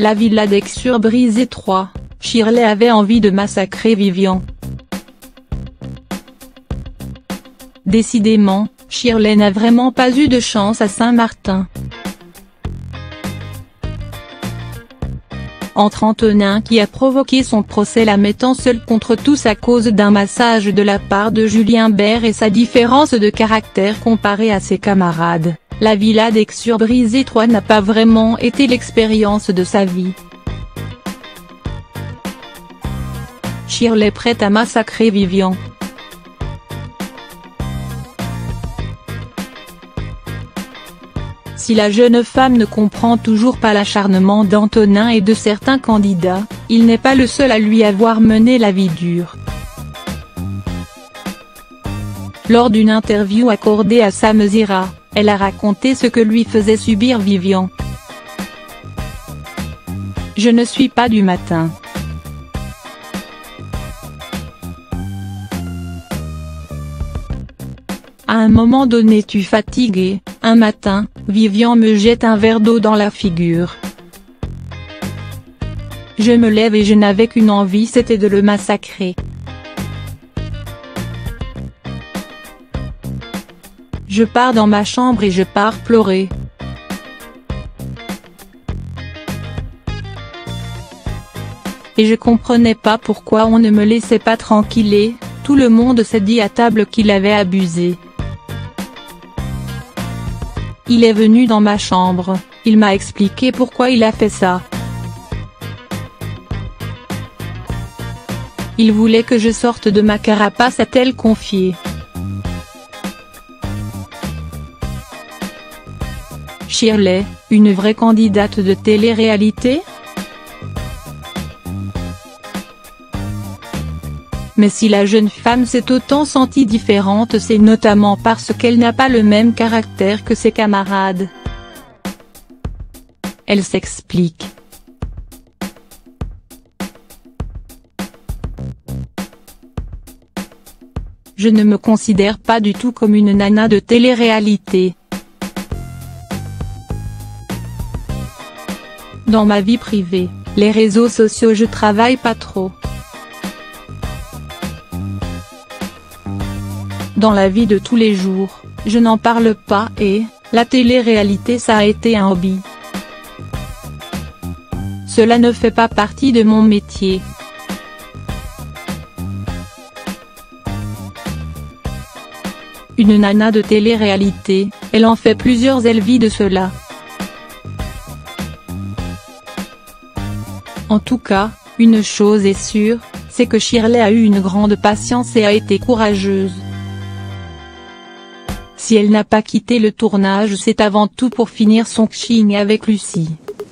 La villa d'Aix-sur-Brisée 3, Shirley avait envie de massacrer Vivian. Décidément, Shirley n'a vraiment pas eu de chance à Saint-Martin. Entre Antonin qui a provoqué son procès la mettant seule contre tous à cause d'un massage de la part de Julien Bert et sa différence de caractère comparée à ses camarades, la villa d'Aix-sur-Brisée 3 n'a pas vraiment été l'expérience de sa vie. Shirley prête à massacrer Vivian. Si la jeune femme ne comprend toujours pas l'acharnement d'Antonin et de certains candidats, il n'est pas le seul à lui avoir mené la vie dure. Lors d'une interview accordée à Sam Zira, elle a raconté ce que lui faisait subir Vivian. « Je ne suis pas du matin. À un moment donné tu fatigué, un matin, Vivian me jette un verre d'eau dans la figure. Je me lève et je n'avais qu'une envie, c'était de le massacrer. Je pars dans ma chambre et je pars pleurer. Et je comprenais pas pourquoi on ne me laissait pas tranquille et, tout le monde s'est dit à table qu'il avait abusé. Il est venu dans ma chambre, il m'a expliqué pourquoi il a fait ça. Il voulait que je sorte de ma carapace, a-t-elle confié. Shirley, une vraie candidate de télé-réalité? Mais si la jeune femme s'est autant sentie différente, c'est notamment parce qu'elle n'a pas le même caractère que ses camarades. Elle s'explique. Je ne me considère pas du tout comme une nana de télé-réalité. Dans ma vie privée, les réseaux sociaux je travaille pas trop. Dans la vie de tous les jours, je n'en parle pas et, la télé-réalité ça a été un hobby. Cela ne fait pas partie de mon métier. Une nana de télé-réalité, elle en fait plusieurs, elle vit de cela. En tout cas, une chose est sûre, c'est que Shirley a eu une grande patience et a été courageuse. Si elle n'a pas quitté le tournage, c'est avant tout pour finir son coaching avec Lucie.